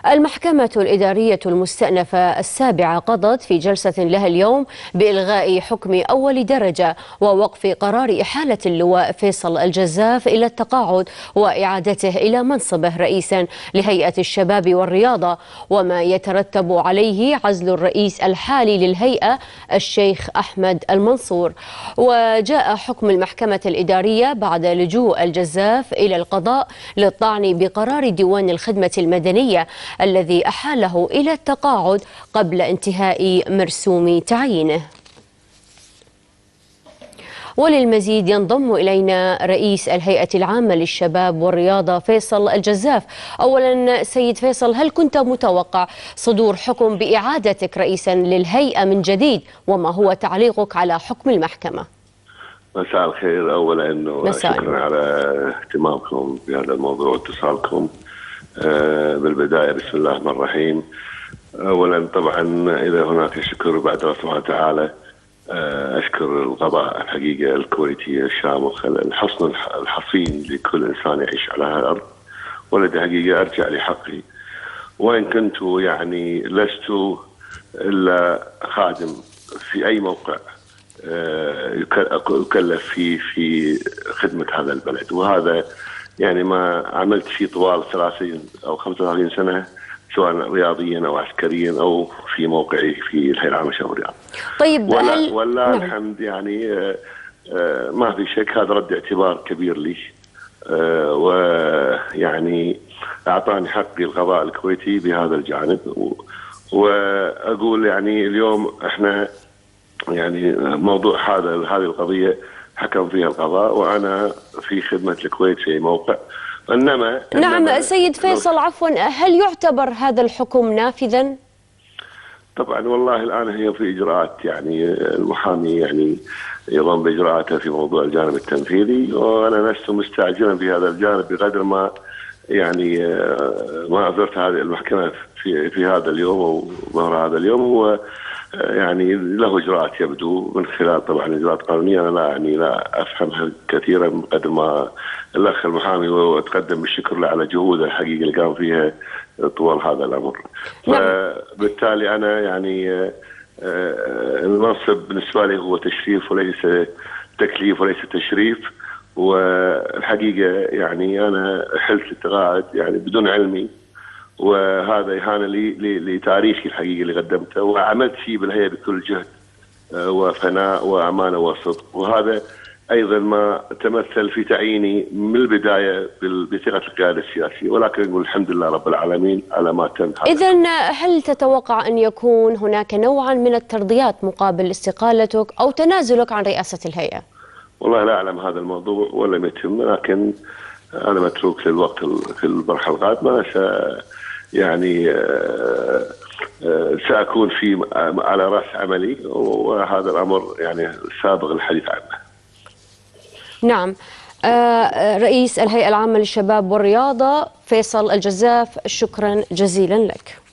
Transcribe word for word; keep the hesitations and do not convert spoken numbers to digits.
المحكمة الإدارية المستأنفة السابعة قضت في جلسة لها اليوم بإلغاء حكم أول درجة ووقف قرار إحالة اللواء فيصل الجزاف إلى التقاعد وإعادته إلى منصبه رئيسا لهيئة الشباب والرياضة، وما يترتب عليه عزل الرئيس الحالي للهيئة الشيخ أحمد المنصور. وجاء حكم المحكمة الإدارية بعد لجوء الجزاف إلى القضاء للطعن بقرار ديوان الخدمة المدنية الذي أحاله إلى التقاعد قبل انتهاء مرسوم تعيينه. وللمزيد ينضم إلينا رئيس الهيئة العامة للشباب والرياضة فيصل الجزاف. أولا سيد فيصل، هل كنت متوقع صدور حكم بإعادتك رئيسا للهيئة من جديد، وما هو تعليقك على حكم المحكمة؟ مساء الخير. أولا أنه شكرا على اهتمامكم بهذا الموضوع واتصالكم. آه بالبداية بسم الله الرحمن الرحيم. أولا طبعا إذا هناك شكر بعد الله سبحانه وتعالى، آه أشكر القضاء الحقيقة الكويتي الشامخ الحصن الحصين لكل إنسان يعيش على هذه الأرض، ولدي حقيقة أرجع لحقي، وإن كنت يعني لست إلا خادم في أي موقع يكلف فيه في خدمة هذا البلد، وهذا يعني ما عملت فيه طوال ثلاثين أو خمسة وثلاثين سنة، سواء رياضيا أو عسكريا أو في موقعي في الهيئة العامة للشباب والرياضة. طيب ولا هل... ولا نعم. الحمد يعني ما في شك، هذا رد اعتبار كبير لي، ويعني أعطاني حقي القضاء الكويتي بهذا الجانب. وأقول يعني اليوم إحنا يعني موضوع هذا هذه القضية حكم فيها القضاء، وأنا في خدمة الكويت في موقع. إنما نعم إنما سيد فيصل، عفوا، هل يعتبر هذا الحكم نافذا؟ طبعا والله الآن هي في إجراءات، يعني المحامي يعني يضم بإجراءاته في موضوع الجانب التنفيذي، وأنا لست مستعجلا في هذا الجانب بقدر ما يعني ما أصدرت هذه المحكمة في في هذا اليوم أو ظهر هذا اليوم هو يعني له إجراءات يبدو من خلال طبعا إجراءات قانونية. أنا لا يعني لا أفهمها كثيرا قدر ما الأخ المحامي، وأتقدم بالشكر له على جهوده الحقيقة اللي قام فيها طوال هذا الأمر. فبالتالي أنا يعني المنصب بالنسبة لي هو تشريف وليس تكليف وليس تشريف، والحقيقة يعني أنا حلت التقاعد يعني بدون علمي، وهذا إهانة لي لتاريخي الحقيقي اللي قدمته، وعملت فيه بالهيئة بكل جهد وفناء وأمانة وصدق، وهذا أيضا ما تمثل في تعييني من البداية بثقة القيادة السياسية. ولكن نقول الحمد لله رب العالمين على ما تم. إذن هل تتوقع أن يكون هناك نوعا من الترضيات مقابل استقالتك أو تنازلك عن رئاسة الهيئة؟ والله لا أعلم هذا الموضوع ولم يتم، لكن أنا متروك للوقت في المرحلة القادمة. يعني سأكون في على رأس عملي، وهذا الأمر يعني سابق الحديث عنه. نعم. رئيس الهيئة العامة للشباب والرياضة فيصل الجزاف، شكرا جزيلا لك.